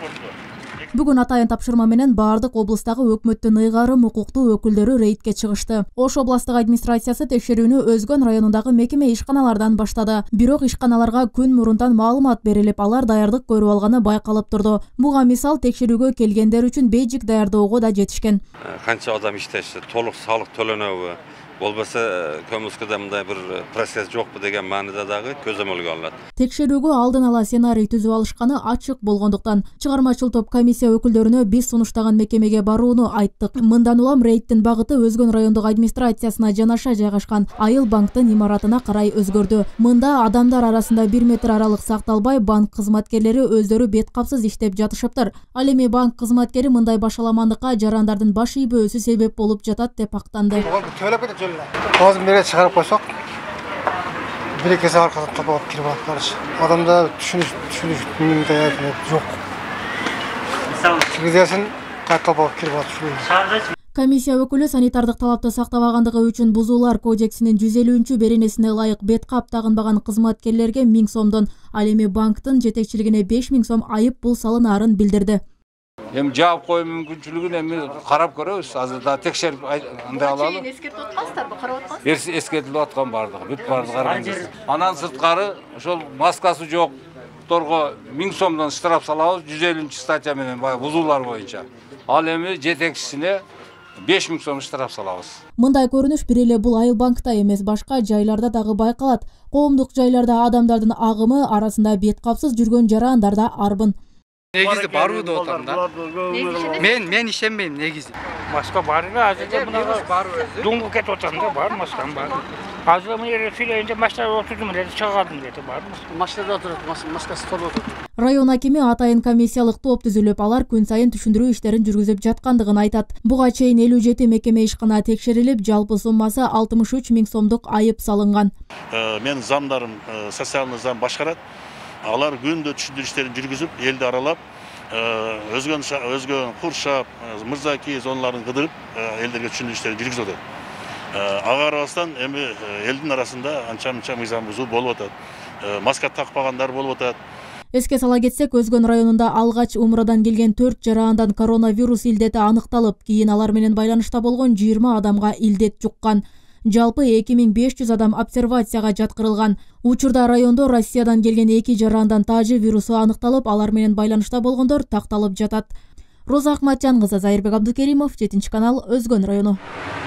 Бүгүн атайын тапшырма менен баардык облустагы өкмөттүн ыйгарым укуктуу өкүлдөрү рейдке чыгышты. Ош областык администрациясы текшерүүнү Өзгөн районундагы мекеме ишканалардан баштады. Бирок ишканаларга күн мурунтан маалымат берилип, алар даярдык көрүп алганы байкалып турду. Буга мисал текшерүүгө келгендер үчүн бейжик даярдоого да жетишкен. Канча адам иштеши, толук салык төлөнөбү, болбосо көмүскөдө мындай бир процесс жокпу деген мааниде дагы көзөмөлгө алынат. Текшерүүгө алдын ала сценарий түзүп алышканы ачык болгондуктан чыгармачыл топ комиссия өкүлдөрүнө биз сунуштаган мекемеге барууну айттык. Мындан улам рейдтин багыты Өзгөн райондук администрациясына жанаша жайгашкан Айыл банктын имаратына карай өзгөрдү. Мында адамдар арасында 1 метр аралык сакталбай, банк кызматкерлери өздөрү бет капсыз иштеп жатышыптыр. Ал эми банк кызматкери мындай башаламандыкка жарандардын баш ийбөөсү себеп болуп жатат деп актанды. Ağzım nereye çıkarıp koysak, bir ikisi arkasından kapatıp kirip alıp karış. Adamda düşünüş yok. Gidерsin, kapatıp kirip alıp. Комиссия өкүлү санитардык талапты сактабагандыгы үчүн бузуулар кодексинин 150 беренесине ылайык бет кап тагынбаган кызматкерлерге 1000 сомдон, ал эми банктын жетекчилигине 5000 сом айып пул салынаарын билдирди. Hem cevap koyma mümkünçülüğünü hem karab görüyoruz. Az daha tekşerip anda alalım. Eskертип атпасыздар, карап атпасыздар. Eskертилип аткан бардыгы, бүт бардыгы организация. Анан сырткары ошол маскасы жок торго 1000 сомдон штраф салабыз 150 статья менен бузуулар боюнча. Ал эми жетекчисине 5000 сом штраф салабыз. Мындай көрүнүш бир эле бул Айыл банкта эмес, башка жайларда дагы байкалат. Коомдук жайларда адамдардын агымы арасында бет капсыз жүргөн жарандар да арбын. Негизи баруу деп атам да. Мен ишенбейм негизи. Маска бар эле, азыр мына бар өзү. Дуңгу кетип атам да, бар маскам бар. Азыр мына сүйлөйүндө машинада отурдум эле, чыгардым деди, бар. Машинада отурат, маскасы толуп отурат. Район акими атайын комиссиялык топ түзүлүп, алар күн сайын түшүндүрүү иштерин жүргүзүп жаткандыгын айтат. Буга чейин 57 мекеме ишкана текшерилип, жалпы суммасы 63 000 сомдук айып салынган. Мен замдарым, социалдык зам башкарат. Алар күндө түшүндүрүү иштерин жүргүзүп, элди аралап, Өзгөн, Куршап, Мырзаки зоналарын кыдырып, элдерге түшүндүрүү иштерин жүргүзүп атат. Ага карабастан эми элдин арасында анча-мынча мыйзам бузуу болуп атат. Маска такпагандар болуп атат. Эске сала кетсек, Өзгөн районунда алгач Умрадан келген 4 жарандан коронавирус илдети аныкталып, кийин алар менен байланышта болгон 20 адамга илдет жуккан. Жалпы 2500 адам обсервацияга жаткырылган. Учурда райондо Россиядан келген 2 жарандан тажы вирусу аныкталып, алар менен байланышта болгондор такталып жатат. Роза Акматжан кызы, Зайырбек Абдукеримов, 7 канал, Өзгөн району.